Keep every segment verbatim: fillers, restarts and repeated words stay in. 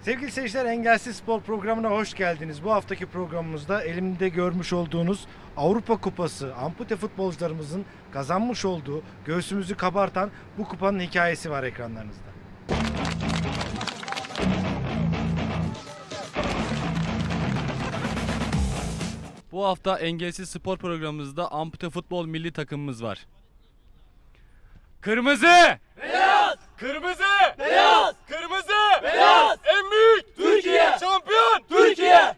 Sevgili seyirciler, Engelsiz Spor programına hoş geldiniz. Bu haftaki programımızda elimde görmüş olduğunuz Avrupa Kupası, ampute futbolcularımızın kazanmış olduğu, göğsümüzü kabartan bu kupanın hikayesi var ekranlarınızda. Bu hafta Engelsiz Spor programımızda ampute futbol milli takımımız var. Kırmızı! Beyaz! Kırmızı! Beyaz! Kırmızı! Beyaz! En büyük! Türkiye! Şampiyon! Türkiye!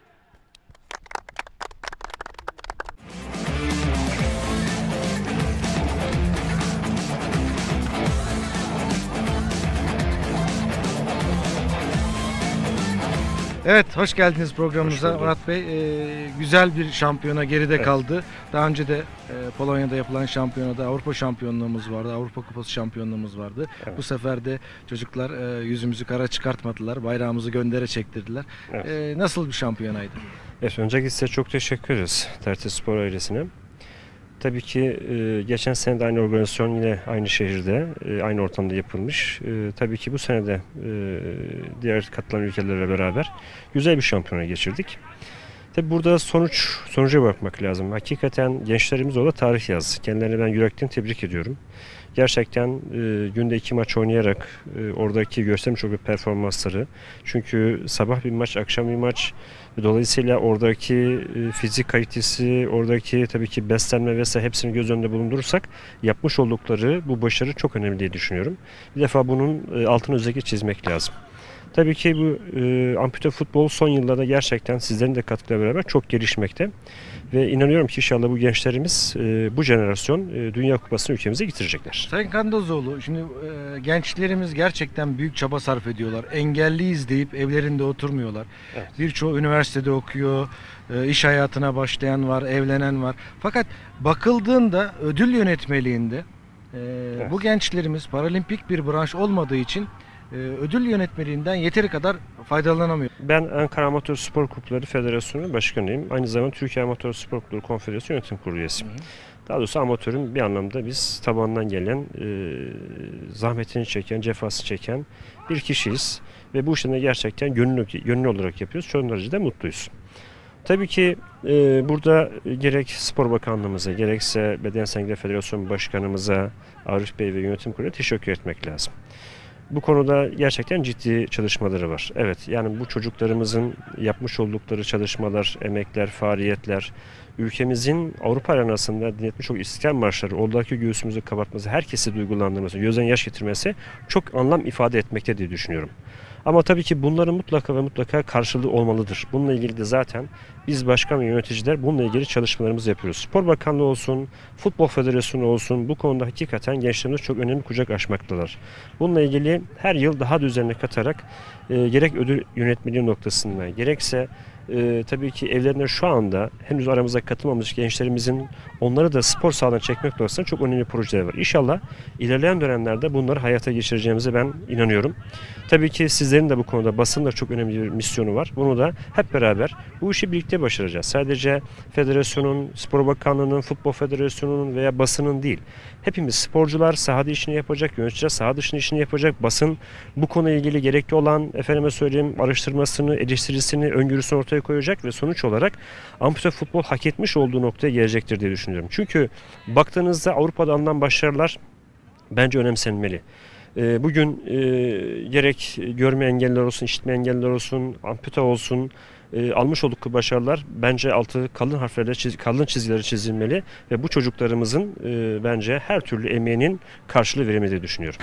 Evet, hoş geldiniz programımıza. Hoş Murat Bey, e, güzel bir şampiyona geride Evet. kaldı. Daha önce de e, Polonya'da yapılan şampiyonada Avrupa şampiyonluğumuz vardı, Avrupa Kupası şampiyonluğumuz vardı. Evet. Bu sefer de çocuklar e, yüzümüzü kara çıkartmadılar, bayrağımızı göndere çektirdiler. Evet. E, nasıl bir şampiyonaydı? Evet, öncelikle size çok teşekkür ederiz T R T Spor ailesine. Tabii ki e, geçen sene de aynı organizasyon yine aynı şehirde, e, aynı ortamda yapılmış. E, tabii ki bu sene de e, diğer katılan ülkelerle beraber güzel bir şampiyona geçirdik. Tabii burada sonuç sonuca bakmak lazım. Hakikaten gençlerimiz orada tarih yazdı. Kendilerini ben yürekten tebrik ediyorum. Gerçekten e, günde iki maç oynayarak e, oradaki göstermiş olduğu performansları. Çünkü sabah bir maç, akşam bir maç. Dolayısıyla oradaki e, fizik kalitesi, oradaki tabii ki beslenme vesaire hepsini göz önünde bulundurursak yapmış oldukları bu başarı çok önemli diye düşünüyorum. Bir defa bunun e, altını özellikle çizmek lazım. Tabii ki bu e, ampute futbol son yıllarda gerçekten sizlerin de katkıyla beraber çok gelişmekte. Ve inanıyorum ki inşallah bu gençlerimiz, e, bu jenerasyon e, Dünya Kupası'nı ülkemize getirecekler. Sayın Kandazoğlu, şimdi e, gençlerimiz gerçekten büyük çaba sarf ediyorlar. Engelliyiz deyip evlerinde oturmuyorlar. Evet. Birçoğu üniversitede okuyor, e, iş hayatına başlayan var, evlenen var. Fakat bakıldığında ödül yönetmeliğinde e, Evet. bu gençlerimiz paralimpik bir branş olmadığı için e, ödül yönetmeliğinden yeteri kadar faydalanamıyor. Ben Ankara Amatör Spor Kulüpleri Federasyonu Başkanıyım. Aynı zamanda Türkiye Amatör Spor Kulüpleri Konfederasyonu Yönetim Kurulu üyesiyim. Hı hı. Daha doğrusu amatörün bir anlamda biz tabandan gelen, e, zahmetini çeken, cefası çeken bir kişiyiz. Ve bu işini gerçekten gönüllü, gönüllü olarak yapıyoruz. Çok derecede mutluyuz. Tabii ki e, burada gerek Spor Bakanlığımıza, gerekse Bedensel Engelliler Federasyonu Başkanımıza, Arif Bey ve Yönetim Kurulu'na teşekkür etmek lazım. Bu konuda gerçekten ciddi çalışmaları var. Evet, yani bu çocuklarımızın yapmış oldukları çalışmalar, emekler, faaliyetler, ülkemizin Avrupa arenasında dinletmiş çok İstiklal Marşları, oradaki göğsümüzü kabartması, herkesi duygulandırması, gözden yaş getirmesi çok anlam ifade etmekte diye düşünüyorum. Ama tabii ki bunların mutlaka ve mutlaka karşılığı olmalıdır. Bununla ilgili de zaten biz başkan ve yöneticiler bununla ilgili çalışmalarımızı yapıyoruz. Spor Bakanlığı olsun, Futbol Federasyonu olsun, bu konuda hakikaten gençlerimiz çok önemli kucak açmaktalar. Bununla ilgili her yıl daha da üzerine katarak e, gerek ödül yönetmeliği noktasında, gerekse e, tabii ki evlerine şu anda henüz aramıza katılmamış gençlerimizin onları da spor sahalarına çekmek noktasında çok önemli projeler var. İnşallah ilerleyen dönemlerde bunları hayata geçireceğimize ben inanıyorum. Tabii ki sizlerin de bu konuda, basının da çok önemli bir misyonu var. Bunu da hep beraber bu işi birlikte başaracağız. Sadece federasyonun, Spor Bakanlığı'nın, Futbol Federasyonu'nun veya basının değil. Hepimiz sporcular sahada işini yapacak, yöneticiler saha dışında işini yapacak. Basın bu konuyla ilgili gerekli olan efendime söyleyeyim araştırmasını, eleştirisini, öngörüsünü ortaya koyacak ve sonuç olarak ampute futbol hak etmiş olduğu noktaya gelecektir diye düşünüyorum. Çünkü baktığınızda Avrupa'da alınan başarılar bence önemsenmeli. Bugün e, gerek görme engelliler olsun, işitme engelliler olsun, ampute olsun e, almış oldukları başarılar bence altı kalın harflerle, çiz, kalın çizgileri çizilmeli ve bu çocuklarımızın e, bence her türlü emeğinin karşılığı verilmeli diye düşünüyorum.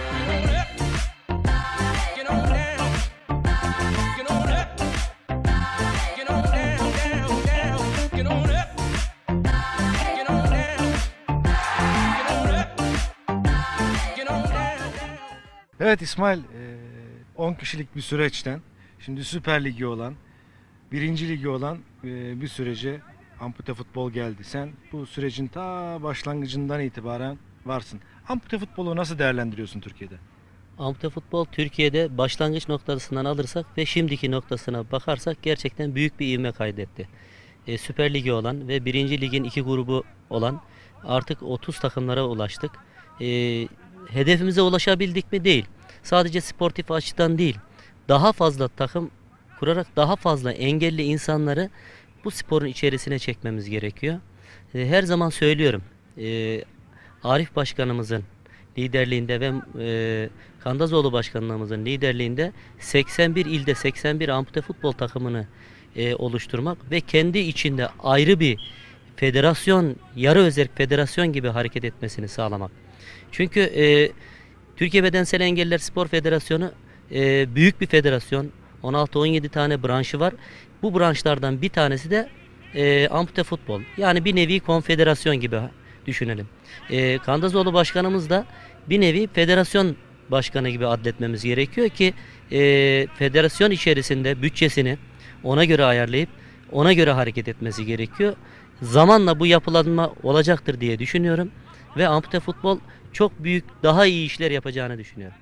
Evet İsmail, on kişilik bir süreçten şimdi Süper Ligi olan, birinci Ligi olan e, bir sürece ampute futbol geldi. Sen bu sürecin ta başlangıcından itibaren varsın. Ampute futbolu nasıl değerlendiriyorsun Türkiye'de? Ampute futbol Türkiye'de başlangıç noktasından alırsak ve şimdiki noktasına bakarsak gerçekten büyük bir ivme kaydetti. E, Süper Ligi olan ve birinci Ligin iki grubu olan artık otuz takımlara ulaştık. E, hedefimize ulaşabildik mi? Değil. Sadece sportif açıdan değil. Daha fazla takım kurarak daha fazla engelli insanları bu sporun içerisine çekmemiz gerekiyor. E, her zaman söylüyorum, e, Arif Başkanımızın liderliğinde ve e, Kandazoğlu Başkanlığımızın liderliğinde seksen bir ilde seksen bir ampute futbol takımını e, oluşturmak ve kendi içinde ayrı bir federasyon, yarı özerk federasyon gibi hareket etmesini sağlamak. Çünkü e, Türkiye Bedensel Engelliler Spor Federasyonu e, büyük bir federasyon. on altı on yedi tane branşı var. Bu branşlardan bir tanesi de e, ampute futbol. Yani bir nevi konfederasyon gibi düşünelim. E, Kandazoğlu Başkanımız da bir nevi federasyon başkanı gibi adletmemiz gerekiyor ki e, federasyon içerisinde bütçesini ona göre ayarlayıp ona göre hareket etmesi gerekiyor. Zamanla bu yapılanma olacaktır diye düşünüyorum ve ampute futbol çok büyük, daha iyi işler yapacağını düşünüyorum.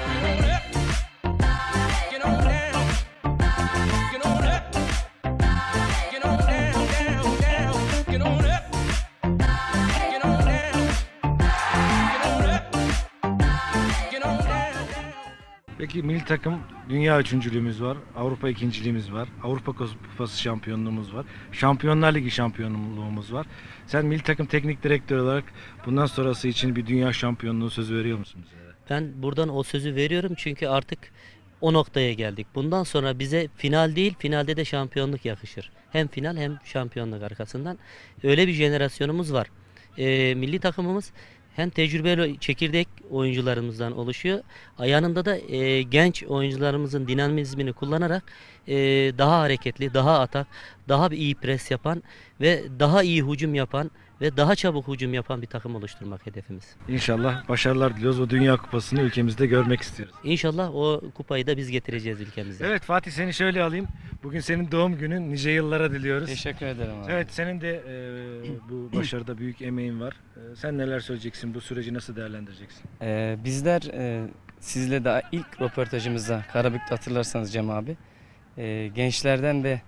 Peki milli takım dünya üçüncülüğümüz var, Avrupa ikinciliğimiz var, Avrupa Kupası şampiyonluğumuz var, Şampiyonlar Ligi şampiyonluğumuz var. Sen milli takım teknik direktör olarak bundan sonrası için bir dünya şampiyonluğu sözü veriyor musun bize? Ben buradan o sözü veriyorum çünkü artık o noktaya geldik. Bundan sonra bize final değil, finalde de şampiyonluk yakışır. Hem final hem şampiyonluk arkasından. Öyle bir jenerasyonumuz var. Ee, milli takımımız hem tecrübeli çekirdek oyuncularımızdan oluşuyor. Yanında da e, genç oyuncularımızın dinamizmini kullanarak e, daha hareketli, daha atak, daha bir iyi pres yapan ve daha iyi hücum yapan ve daha çabuk hücum yapan bir takım oluşturmak hedefimiz. İnşallah başarılar diliyoruz. O Dünya Kupası'nı ülkemizde görmek istiyoruz. İnşallah o kupayı da biz getireceğiz ülkemize. Evet Fatih, seni şöyle alayım. Bugün senin doğum günün. Nice yıllara diliyoruz. Teşekkür ederim abi. Evet, senin de e, bu başarıda büyük emeğin var. E, sen neler söyleyeceksin? Bu süreci nasıl değerlendireceksin? Ee, bizler e, sizle daha ilk röportajımızda Karabük'te hatırlarsanız Cem abi e, gençlerden ve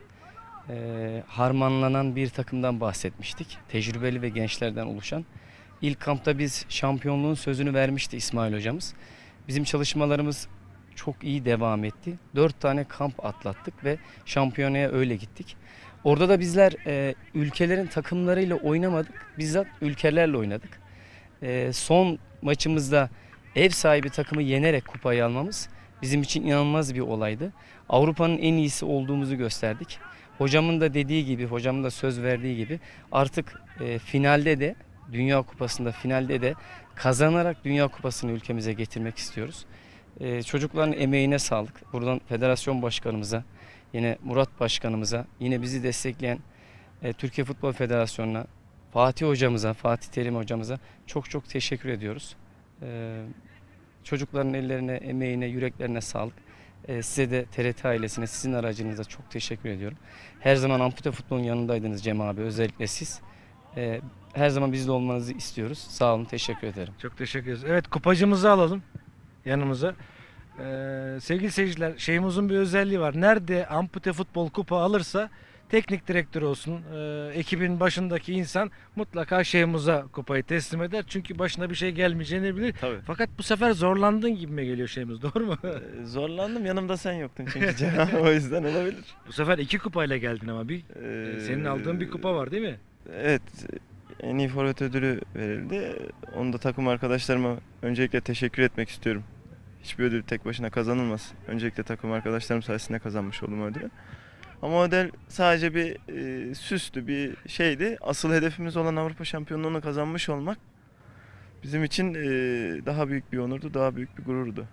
e, harmanlanan bir takımdan bahsetmiştik. Tecrübeli ve gençlerden oluşan. İlk kampta biz şampiyonluğun sözünü vermişti İsmail hocamız. Bizim çalışmalarımız çok iyi devam etti. Dört tane kamp atlattık ve şampiyonaya öyle gittik. Orada da bizler e, ülkelerin takımlarıyla oynamadık. Bizzat ülkelerle oynadık. E, son maçımızda ev sahibi takımı yenerek kupayı almamız bizim için inanılmaz bir olaydı. Avrupa'nın en iyisi olduğumuzu gösterdik. Hocamın da dediği gibi, hocamın da söz verdiği gibi artık e, finalde de, Dünya Kupası'nda finalde de kazanarak Dünya Kupası'nı ülkemize getirmek istiyoruz. E, çocukların emeğine sağlık. Buradan federasyon başkanımıza, yine Murat başkanımıza, yine bizi destekleyen e, Türkiye Futbol Federasyonu'na, Fatih hocamıza, Fatih Terim hocamıza çok çok teşekkür ediyoruz. E, çocukların ellerine, emeğine, yüreklerine sağlık. E, size de T R T ailesine, sizin aracınıza çok teşekkür ediyorum. Her zaman ampute futbolun yanındaydınız Cem abi, özellikle siz. E, her zaman bizde olmanızı istiyoruz. Sağ olun, teşekkür ederim. Çok teşekkür ederiz. Evet, kupacımızı alalım yanımıza. Ee, sevgili seyirciler, şeyimizin bir özelliği var. Nerede ampute futbol kupa alırsa teknik direktör olsun, e, ekibin başındaki insan mutlaka şeyimize kupayı teslim eder. Çünkü başına bir şey gelmeyeceğini bilir. Tabii. Fakat bu sefer zorlandın gibi mi geliyor şeyimiz, doğru mu? Ee, Zorlandım, yanımda sen yoktun çünkü Cem. O yüzden olabilir. Bu sefer iki kupayla geldin ama bir Ee, senin aldığın bir kupa var değil mi? Evet, en iyi forvet ödülü verildi. Onu da takım arkadaşlarıma öncelikle teşekkür etmek istiyorum. Hiçbir ödül tek başına kazanılmaz. Öncelikle takım arkadaşlarım sayesinde kazanmış oldum ödülü. Ama ödül sadece bir e, süslü bir şeydi. Asıl hedefimiz olan Avrupa şampiyonluğunu kazanmış olmak bizim için e, daha büyük bir onurdu, daha büyük bir gururdu.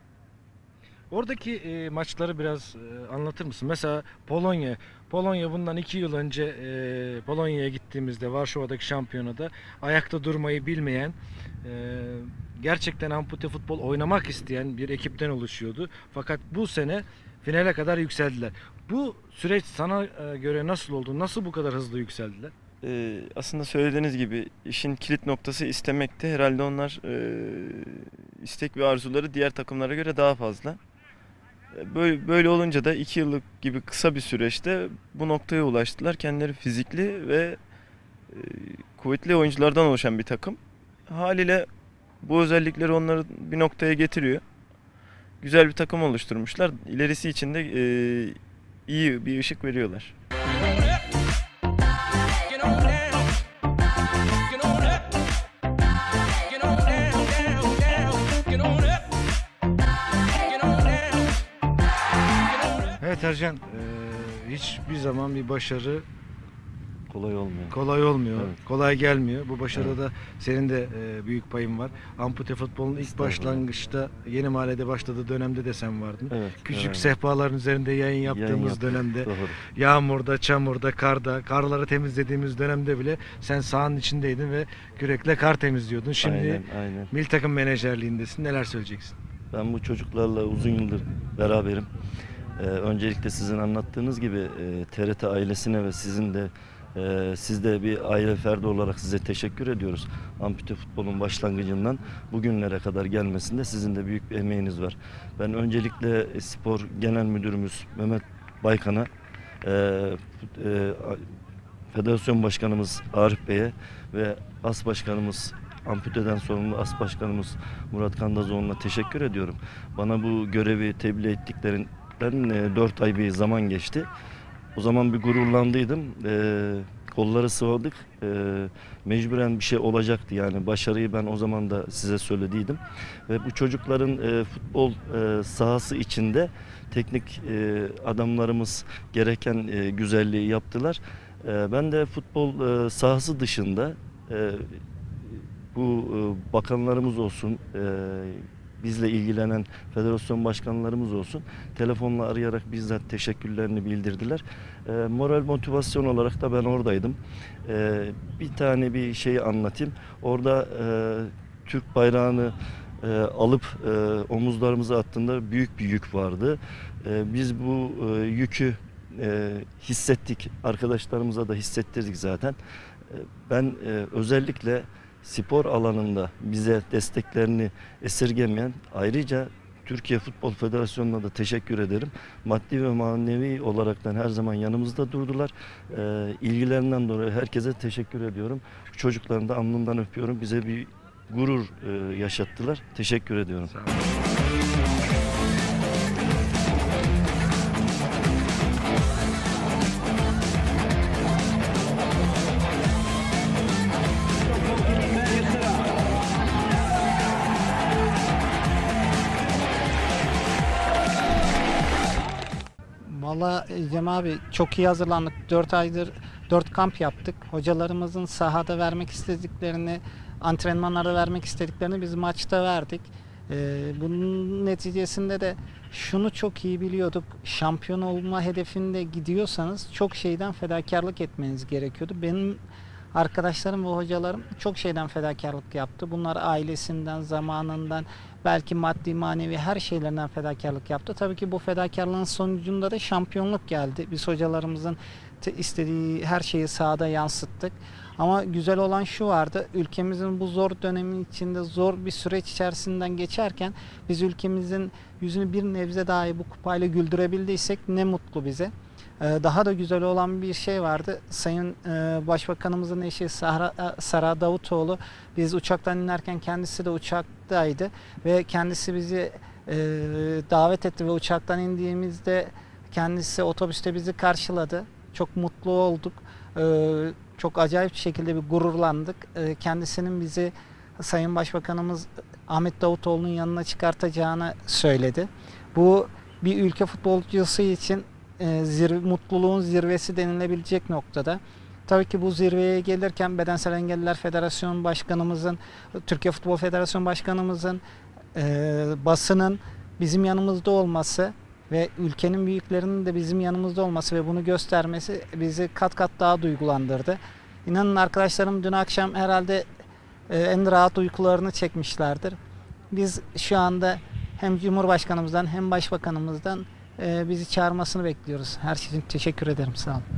Oradaki e, maçları biraz e, anlatır mısın? Mesela Polonya. Polonya bundan iki yıl önce e, Polonya'ya gittiğimizde Varşova'daki şampiyonada ayakta durmayı bilmeyen, e, gerçekten ampute futbol oynamak isteyen bir ekipten oluşuyordu. Fakat bu sene finale kadar yükseldiler. Bu süreç sana e, göre nasıl oldu? Nasıl bu kadar hızlı yükseldiler? Ee, aslında söylediğiniz gibi işin kilit noktası istemekti. Herhalde onlar e, istek ve arzuları diğer takımlara göre daha fazla. E, Böyle, böyle olunca da iki yıllık gibi kısa bir süreçte bu noktaya ulaştılar. Kendileri fizikli ve e, kuvvetli oyunculardan oluşan bir takım. Haliyle bu özellikleri onları bir noktaya getiriyor. Güzel bir takım oluşturmuşlar. İlerisi için de e, iyi bir ışık veriyorlar. Evet Ercan, eee, hiçbir zaman bir başarı Kolay olmuyor. kolay olmuyor, Evet. kolay gelmiyor. Bu başarıda senin de eee, büyük payın var. Ampute futbolun ilk Estağfurullah. başlangıçta Yeni Mahalle'de başladığı dönemde de sen vardın. Evet. Küçük evet. sehpaların üzerinde yayın yaptığımız yaptık, dönemde, Doğru. yağmurda, çamurda, karda, karları temizlediğimiz dönemde bile sen sahanın içindeydin ve kürekle kar temizliyordun. Şimdi Aynen, aynen. milli takım menajerliğindesin. Neler söyleyeceksin? Ben bu çocuklarla uzun yıldır beraberim. Ee, öncelikle sizin anlattığınız gibi e, T R T ailesine ve sizin de e, siz de bir aile ferdi olarak size teşekkür ediyoruz. Ampute futbolun başlangıcından bugünlere kadar gelmesinde sizin de büyük bir emeğiniz var. Ben öncelikle spor genel müdürümüz Mehmet Baykan'a, e, e, federasyon başkanımız Arif Bey'e ve as başkanımız, amputeden sorumlu as başkanımız Murat Kandazoğlu'na teşekkür ediyorum. Bana bu görevi tebliğ ettiklerinden e, dört ay bir zaman geçti. O zaman bir gururlandıydım. E, kolları sıvadık. E, mecburen bir şey olacaktı yani. Başarıyı ben o zaman da size söylediydim. Ve bu çocukların e, futbol e, sahası içinde teknik e, adamlarımız gereken e, güzelliği yaptılar. E, ben de futbol e, sahası dışında e, bu e, bakanlarımız olsun, e, bizle ilgilenen federasyon başkanlarımız olsun, telefonla arayarak bizzat teşekkürlerini bildirdiler. E, moral motivasyon olarak da ben oradaydım. E, bir tane bir şeyi anlatayım. Orada e, Türk bayrağını e, alıp e, omuzlarımıza attığında büyük bir yük vardı. E, biz bu e, yükü e, hissettik. Arkadaşlarımıza da hissettirdik zaten. E, ben e, özellikle spor alanında bize desteklerini esirgemeyen, ayrıca Türkiye Futbol Federasyonu'na da teşekkür ederim. Maddi ve manevi olaraktan her zaman yanımızda durdular. Ee, ilgilerinden dolayı herkese teşekkür ediyorum. Bu çocukların da alnından öpüyorum. Bize bir gurur e, yaşattılar. Teşekkür ediyorum. Sağ ol. Valla Cem abi çok iyi hazırlandık. dört aydır dört kamp yaptık. Hocalarımızın sahada vermek istediklerini, antrenmanlarda vermek istediklerini biz maçta verdik. Ee, bunun neticesinde de şunu çok iyi biliyorduk. Şampiyon olma hedefinde gidiyorsanız çok şeyden fedakarlık etmeniz gerekiyordu. Benim arkadaşlarım ve hocalarım çok şeyden fedakarlık yaptı. Bunlar ailesinden, zamanından, belki maddi manevi her şeylerinden fedakarlık yaptı. Tabii ki bu fedakarlığın sonucunda da şampiyonluk geldi. Biz hocalarımızın istediği her şeyi sahada yansıttık. Ama güzel olan şu vardı, ülkemizin bu zor dönemi içinde zor bir süreç içerisinden geçerken biz ülkemizin yüzünü bir nebze dahi bu kupayla güldürebildiysek ne mutlu bize. Daha da güzel olan bir şey vardı. Sayın Başbakanımızın eşi Sahra, Sara Davutoğlu, biz uçaktan inerken kendisi de uçaktaydı ve kendisi bizi davet etti ve uçaktan indiğimizde kendisi otobüste bizi karşıladı. Çok mutlu olduk. Çok acayip bir şekilde bir gururlandık. Kendisinin bizi Sayın Başbakanımız Ahmet Davutoğlu'nun yanına çıkartacağını söyledi. Bu bir ülke futbolcusu için zirve, mutluluğun zirvesi denilebilecek noktada. Tabii ki bu zirveye gelirken Bedensel Engelliler Federasyonu Başkanımızın, Türkiye Futbol Federasyonu Başkanımızın, e, basının bizim yanımızda olması ve ülkenin büyüklerinin de bizim yanımızda olması ve bunu göstermesi bizi kat kat daha duygulandırdı. İnanın arkadaşlarım dün akşam herhalde e, en rahat uykularını çekmişlerdir. Biz şu anda hem Cumhurbaşkanımızdan hem Başbakanımızdan e, bizi çağırmasını bekliyoruz. Her şey için teşekkür ederim. Sağ olun.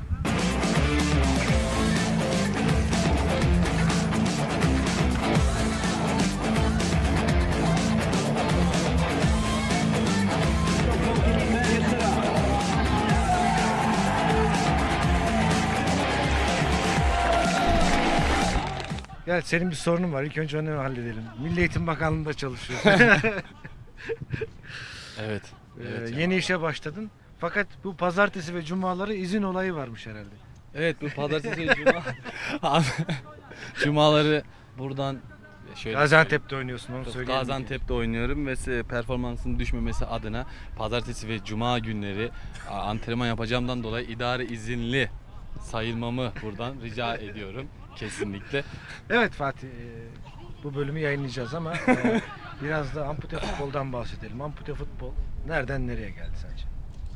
Gel, senin bir sorunun var. İlk önce onu halledelim. Milli Eğitim Bakanlığı'nda çalışıyorsun. Evet. Ee, evet yeni ya. işe başladın. Fakat bu pazartesi ve cumaları izin olayı varmış herhalde. Evet, bu pazartesi ve cuma cumaları buradan şöyle Gaziantep'te oynuyorsun, onu söyleyeyim. Gaziantep'te oynuyorum ve se- performansının düşmemesi adına pazartesi ve cuma günleri a, antrenman yapacağımdan dolayı idare izinli sayılmamı buradan rica ediyorum kesinlikle. Evet Fatih, e, bu bölümü yayınlayacağız ama e, biraz da ampute futboldan bahsedelim. Ampute futbol nereden nereye geldi sence?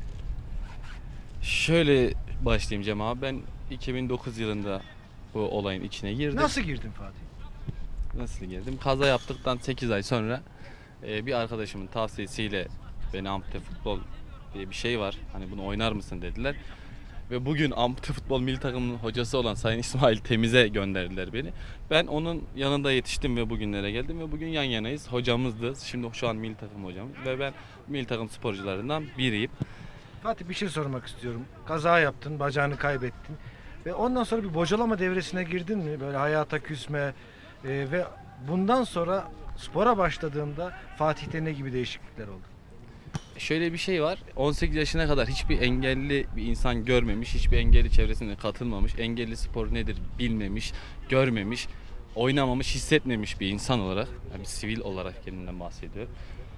Şöyle başlayayım Cem abi, ben iki bin dokuz yılında bu olayın içine girdim. Nasıl girdin Fatih? Nasıl girdim? Kaza yaptıktan sekiz ay sonra e, bir arkadaşımın tavsiyesiyle beni ampute futbol diye bir şey var, hani bunu oynar mısın dediler. Ve bugün ampute futbol milli takımının hocası olan Sayın İsmail Temiz'e gönderdiler beni. Ben onun yanında yetiştim ve bugünlere geldim ve bugün yan yanayız. Hocamızdı. Şimdi şu an milli takım hocamız ve ben milli takım sporcularından biriyim. Fatih, bir şey sormak istiyorum. Kaza yaptın, bacağını kaybettin ve ondan sonra bir bocalama devresine girdin mi? Böyle hayata küsme e, ve bundan sonra spora başladığında Fatih'te ne gibi değişiklikler oldu? Şöyle bir şey var. on sekiz yaşına kadar hiçbir engelli bir insan görmemiş, hiçbir engelli çevresine katılmamış, engelli spor nedir bilmemiş, görmemiş, oynamamış, hissetmemiş bir insan olarak, yani bir sivil olarak kendinden bahsediyorum.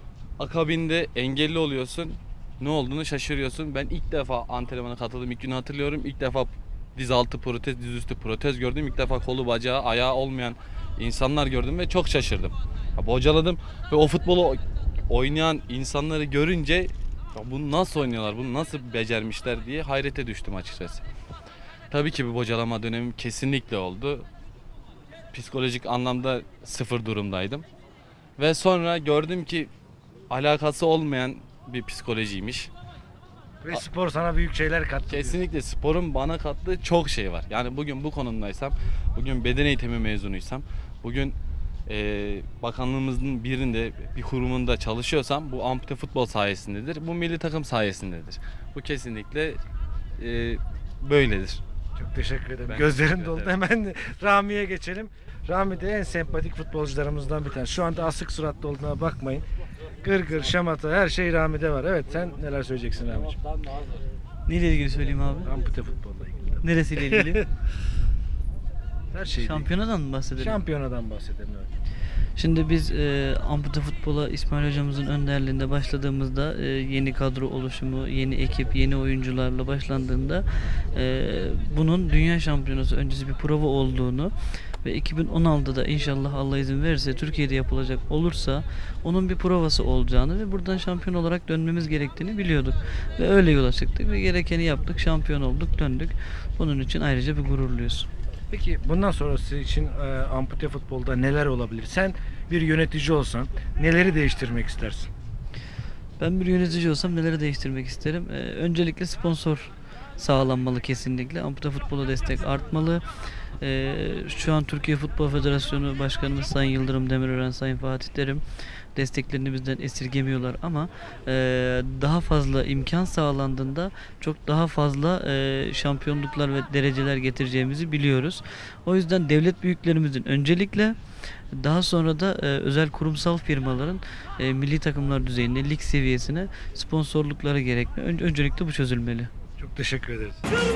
Akabinde engelli oluyorsun, ne olduğunu şaşırıyorsun. Ben ilk defa antrenmana katıldım, ilk günü hatırlıyorum. İlk defa diz altı protez, diz üstü protez gördüm. İlk defa kolu, bacağı, ayağı olmayan insanlar gördüm ve çok şaşırdım. Ya, bocaladım ve o futbolu oynayan insanları görünce ya bunu nasıl oynuyorlar, bunu nasıl becermişler diye hayrete düştüm açıkçası. Tabii ki bir bocalama dönemim kesinlikle oldu. Psikolojik anlamda sıfır durumdaydım. Ve sonra gördüm ki alakası olmayan bir psikolojiymiş. Ve spor sana büyük şeyler kattı. Kesinlikle sporun bana kattığı çok şey var. Yani bugün bu konumdaysam, bugün beden eğitimi mezunuysam, bugün e, bakanlığımızın birinde, bir kurumunda çalışıyorsam bu ampute futbol sayesindedir. Bu milli takım sayesindedir. Bu kesinlikle e, böyledir. Çok teşekkür ederim. Ben Gözlerin teşekkür doldu. ederim. Hemen Rami'ye geçelim. Rami de en sempatik futbolcularımızdan bir tanesi. Şu anda asık suratlı olduğuna bakmayın. Gırgır, şamata, her şey Rami'de var. Evet, sen neler söyleyeceksin Rami'ciğim? Neyle ilgili söyleyeyim abi? Ampute futbolla ilgili. Neresiyle ilgili? Her şey. Şampiyonadan mı bahsedelim? Şampiyonadan bahsedelim, evet. Şimdi biz e, ampute futbola İsmail hocamızın önderliğinde başladığımızda e, yeni kadro oluşumu, yeni ekip, yeni oyuncularla başlandığında e, bunun dünya şampiyonası öncesi bir prova olduğunu ve iki bin on altıda inşallah Allah izin verirse Türkiye'de yapılacak olursa onun bir provası olacağını ve buradan şampiyon olarak dönmemiz gerektiğini biliyorduk. Ve öyle yola çıktık ve gerekeni yaptık, şampiyon olduk, döndük. Bunun için ayrıca bir gururluyuz. Peki bundan sonrası için e, ampute futbolda neler olabilir? Sen bir yönetici olsan neleri değiştirmek istersin? Ben bir yönetici olsam neleri değiştirmek isterim? Ee, öncelikle sponsor sağlanmalı kesinlikle. Ampute futbola destek artmalı. Ee, şu an Türkiye Futbol Federasyonu Başkanımız Sayın Yıldırım Demirören, Sayın Fatih Terim desteklerini bizden esirgemiyorlar ama e, daha fazla imkan sağlandığında çok daha fazla e, şampiyonluklar ve dereceler getireceğimizi biliyoruz. O yüzden devlet büyüklerimizin öncelikle, daha sonra da e, özel kurumsal firmaların e, milli takımlar düzeyinde lig seviyesine sponsorlukları gerekli. Ön- öncelikle bu çözülmeli. Çok teşekkür ederiz.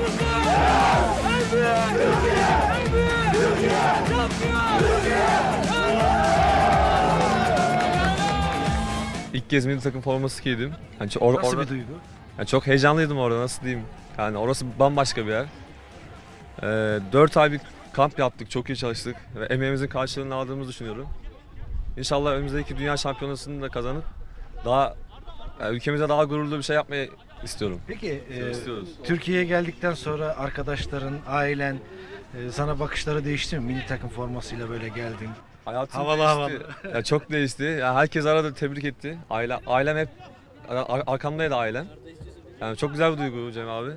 İlk kez milli takım forması giydim. Yani çok, or- Nasıl orada- bir duygu? yani çok heyecanlıydım orada, nasıl diyeyim. Yani orası bambaşka bir yer. Ee, dört ay bir kamp yaptık, çok iyi çalıştık ve emeğimizin karşılığını aldığımızı düşünüyorum. İnşallah önümüzdeki dünya şampiyonasını da kazanıp daha yani ülkemize daha gururlu bir şey yapmayı istiyorum. Peki e, İstiyoruz. Türkiye'ye geldikten sonra arkadaşların, ailen e, sana bakışları değişti mi? Milli takım formasıyla böyle geldin. Hayatım Havalı değişti. Ya çok değişti. Ya herkes aradı, tebrik etti. Aile, ailem hep ar- arkamdaydı ailem. Yani çok güzel bir duygu Cem abi.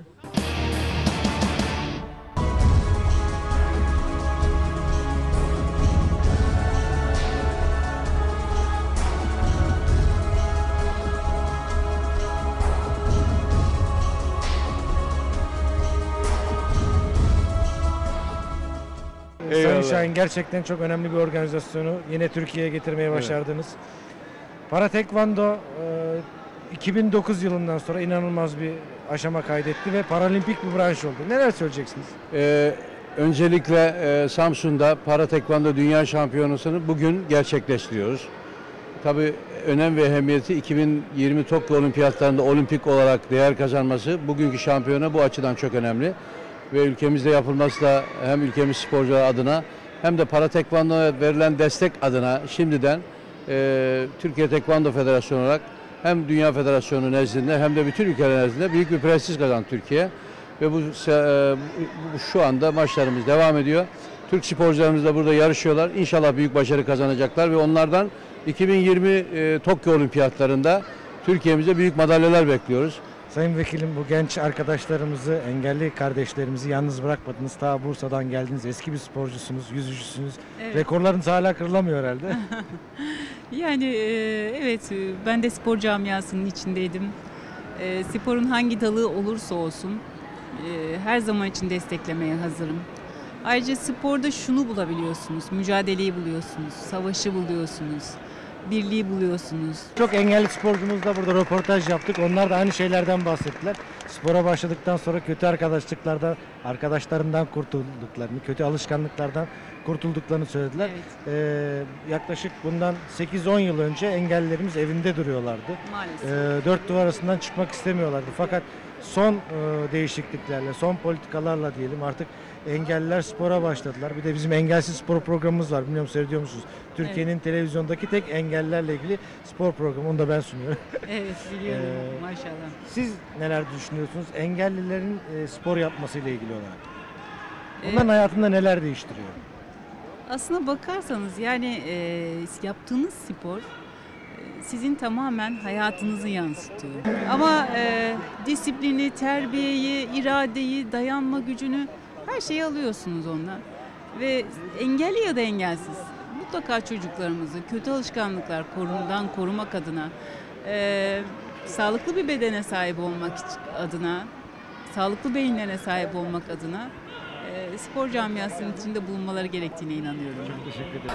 Sayın Şahin, gerçekten çok önemli bir organizasyonu yine Türkiye'ye getirmeye başardınız. Para Tekvando e, iki bin dokuz yılından sonra inanılmaz bir aşama kaydetti ve paralimpik bir branş oldu. Neler söyleyeceksiniz? Ee, öncelikle e, Samsun'da para tekvando dünya şampiyonasını bugün gerçekleştiriyoruz. Tabii önem ve ehemmiyeti iki bin yirmi Tokyo Olimpiyatlarında olimpik olarak değer kazanması, bugünkü şampiyona bu açıdan çok önemli. Ve ülkemizde yapılması da hem ülkemiz sporcuları adına hem de para tekvandoya verilen destek adına şimdiden e, Türkiye Tekvando Federasyonu olarak hem Dünya Federasyonu nezdinde hem de bütün ülkeler nezdinde büyük bir prestij kazandı Türkiye. Ve bu, e, bu şu anda maçlarımız devam ediyor. Türk sporcularımız da burada yarışıyorlar. İnşallah büyük başarı kazanacaklar ve onlardan iki bin yirmi e, Tokyo Olimpiyatlarında Türkiye'mize büyük madalyalar bekliyoruz. Sayın Vekilim, bu genç arkadaşlarımızı, engelli kardeşlerimizi yalnız bırakmadınız. Ta Bursa'dan geldiniz. Eski bir sporcusunuz, yüzücüsünüz. Evet. Rekorlarınız hala kırılamıyor herhalde. Yani e, evet, e, ben de spor camiasının içindeydim. E, sporun hangi dalı olursa olsun e, her zaman için desteklemeye hazırım. Ayrıca sporda şunu bulabiliyorsunuz, mücadeleyi buluyorsunuz, savaşı buluyorsunuz, birliği buluyorsunuz. Çok engelli sporcumuzla burada röportaj yaptık. Onlar da aynı şeylerden bahsettiler. Spora başladıktan sonra kötü arkadaşlıklardan, arkadaşlarından kurtulduklarını, kötü alışkanlıklardan kurtulduklarını söylediler. Evet. Ee, yaklaşık bundan sekiz on yıl önce engellilerimiz evinde duruyorlardı. Maalesef. Ee, dört duvar arasından çıkmak istemiyorlardı. Fakat son e, değişikliklerle, son politikalarla diyelim artık engelliler spora başladılar. Bir de bizim engelsiz spor programımız var. Bilmiyorum, seyrediyor musunuz? Türkiye'nin evet. televizyondaki tek engellilerle ilgili spor programı. Onu da ben sunuyorum. Evet, biliyorum. Ee, Maşallah. Siz neler düşünüyorsunuz engellilerin e, spor yapmasıyla ilgili olarak? Onların evet. hayatında neler değiştiriyor? Aslına bakarsanız yani e, yaptığınız spor e, sizin tamamen hayatınızı yansıtıyor. Ama e, disiplini, terbiyeyi, iradeyi, dayanma gücünü, her şeyi alıyorsunuz ondan. Ve engelli ya da engelsiz mutlaka çocuklarımızı kötü alışkanlıklar korundan korumak adına, e, sağlıklı bir bedene sahip olmak adına, sağlıklı beyinlere sahip olmak adına e, spor camiasının içinde bulunmaları gerektiğine inanıyorum. Çok teşekkür ederim.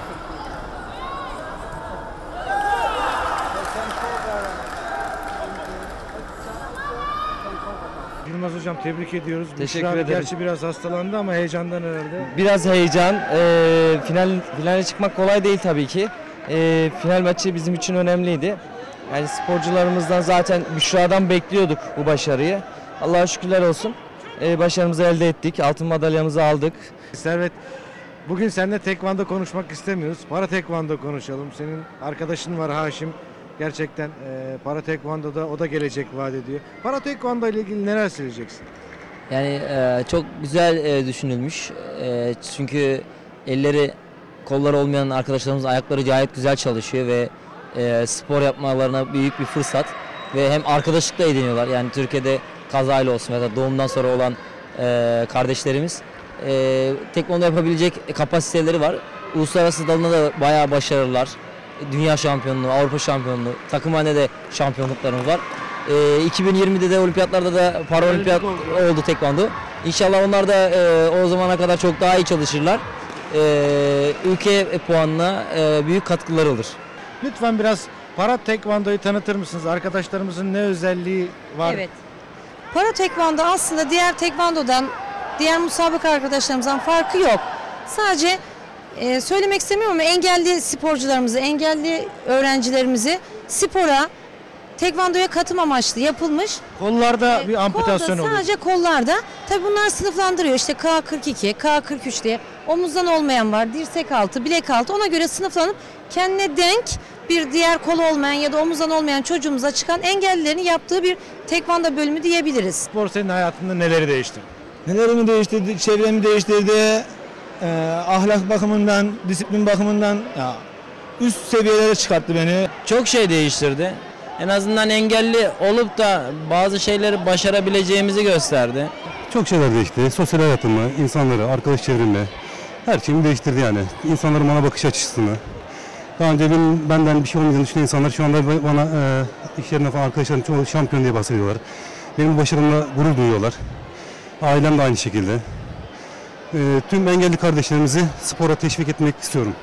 Yılmaz Hocam, tebrik ediyoruz. Teşekkür Büşra ederim. Gerçi biraz hastalandı ama heyecandan herhalde. Biraz heyecan. Ee, final finale çıkmak kolay değil tabii ki. Ee, final maçı bizim için önemliydi. Yani sporcularımızdan zaten Büşra'dan bekliyorduk bu başarıyı. Allah'a şükürler olsun. Ee, başarımızı elde ettik. Altın madalyamızı aldık. Servet, bugün seninle tekvando konuşmak istemiyoruz. Para tekvando konuşalım. Senin arkadaşın var Haşim. Gerçekten e, para tekvandoda o da gelecek vaat ediyor. Para tekvando ile ilgili neler söyleyeceksin? Yani e, çok güzel e, düşünülmüş. E, çünkü elleri, kolları olmayan arkadaşlarımızın ayakları gayet güzel çalışıyor ve e, spor yapmalarına büyük bir fırsat. Ve hem arkadaşlık da ediniyorlar. Yani Türkiye'de kazayla olsun ya da doğumdan sonra olan e, kardeşlerimiz e, tekvando yapabilecek kapasiteleri var. Uluslararası dalında da bayağı başarılılar. Dünya şampiyonluğu, Avrupa şampiyonluğu, takımhanede de şampiyonluklarımız var. E, iki bin yirmide de olimpiyatlarda da paraolimpiyat oldu tekvando. İnşallah onlar da e, o zamana kadar çok daha iyi çalışırlar. E, ülke puanına e, büyük katkıları olur. Lütfen biraz para tekvandoyu tanıtır mısınız? Arkadaşlarımızın ne özelliği var? Evet. Para tekvando aslında diğer tekvandodan, diğer musabaka arkadaşlarımızdan farkı yok. Sadece e, söylemek istemiyorum ama engelli sporcularımızı, engelli öğrencilerimizi spora, tekvandoya katım amaçlı yapılmış. Kollarda e, bir amputasyon oluyor. Sadece kollarda. Tabii bunlar sınıflandırıyor. İşte K kırk iki, K kırk üç diye. Omuzdan olmayan var, dirsek altı, bilek altı. Ona göre sınıflanıp kendine denk bir diğer kolu olmayan ya da omuzdan olmayan çocuğumuza çıkan engellilerin yaptığı bir tekvando bölümü diyebiliriz. Spor senin hayatında neleri değiştirdi? Nelerimi değiştirdi, çevremi değiştirdi, e, ahlak bakımından, disiplin bakımından ya, üst seviyelere çıkarttı beni. Çok şey değiştirdi. En azından engelli olup da bazı şeyleri başarabileceğimizi gösterdi. Çok şeyler değişti. Sosyal hayatımı, insanları, arkadaş çevremi, her şeyimi değiştirdi yani. İnsanların bana bakış açısını. Daha önce benim, benden bir şey olmayacağını düşünen insanlar şu anda bana e, iş yerine falan arkadaşlarım çoğu şampiyon diye bahsediyorlar. Benim başarımla gurur duyuyorlar. Ailem de aynı şekilde. E, tüm engelli kardeşlerimizi spora teşvik etmek istiyorum.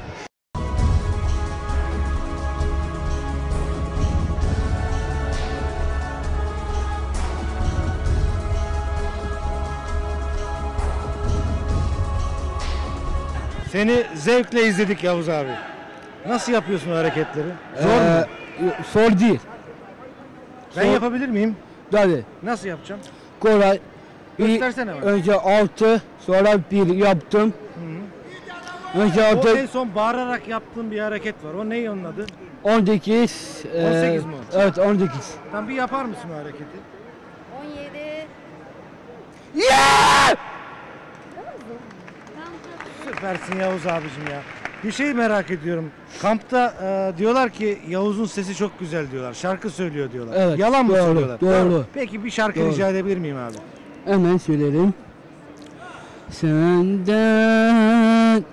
Seni zevkle izledik Yavuz abi. Nasıl yapıyorsun o hareketleri? Zor mu? Zor değil. Ben Zor- yapabilir miyim? Tabii. Nasıl yapacağım? Kolay. Bir- Göstersene bana. Önce altı, sonra bir yaptım. Önce O altı, en son bağırarak yaptığın bir hareket var. O ne onun adı? on sekiz. on sekiz mi o? Evet, on sekiz. Tamam bir yapar mısın o hareketi? on yedi. Yeah! Süpersin Yavuz abicim ya. Bir şey merak ediyorum. Kampta e, diyorlar ki Yavuz'un sesi çok güzel diyorlar. Şarkı söylüyor diyorlar. Evet, Yalan mı doğru, söylüyorlar? doğru. Tamam. Peki bir şarkı Doğru. rica edebilir miyim abi? Hemen söylerim. Senden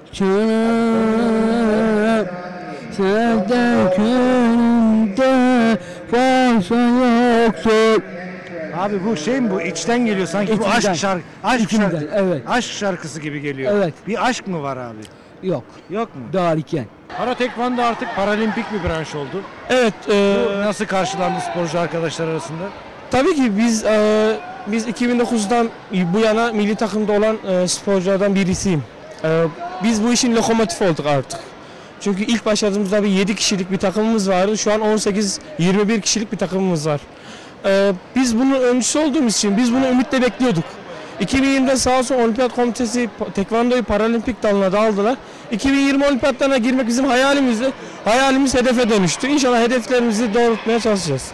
çok, senden gönlümde fazla yoksun. Abi bu şey mi bu? İçten geliyor sanki bu İçimden. aşk şarkı. Aşk İçimden, şarkı. evet. Aşk şarkısı gibi geliyor. Evet. Bir aşk mı var abi? Yok. Yok mu? Daha erken. Para tekvando artık paralimpik bir branş oldu. Evet. e, Bu nasıl karşılandı sporcu arkadaşlar arasında? tabii ki biz e, biz iki bin dokuzdan bu yana milli takımda olan e, sporculardan birisiyim. E, biz bu işin lokomotifi olduk artık. Çünkü ilk başladığımızda bir yedi kişilik bir takımımız vardı. Şu an on sekiz yirmi bir kişilik bir takımımız var. E, biz bunun öncüsü olduğumuz için biz bunu ümitle bekliyorduk. iki bin yirmide sağ olsun Olimpiyat Komitesi Tekvando'yu Paralimpik dalına da aldılar. iki bin yirmi olimpiyatlarına girmek bizim hayalimizdi. Hayalimiz hedefe dönüştü. İnşallah hedeflerimizi doğrultmaya çalışacağız.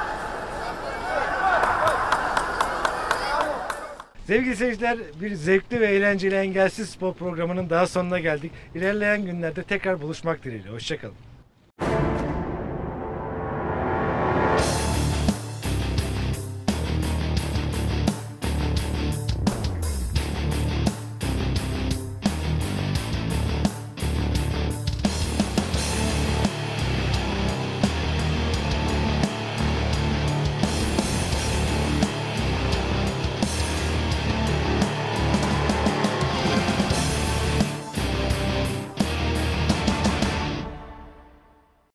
Sevgili seyirciler, bir zevkli ve eğlenceli engelsiz spor programının daha sonuna geldik. İlerleyen günlerde tekrar buluşmak dileğiyle. Hoşçakalın.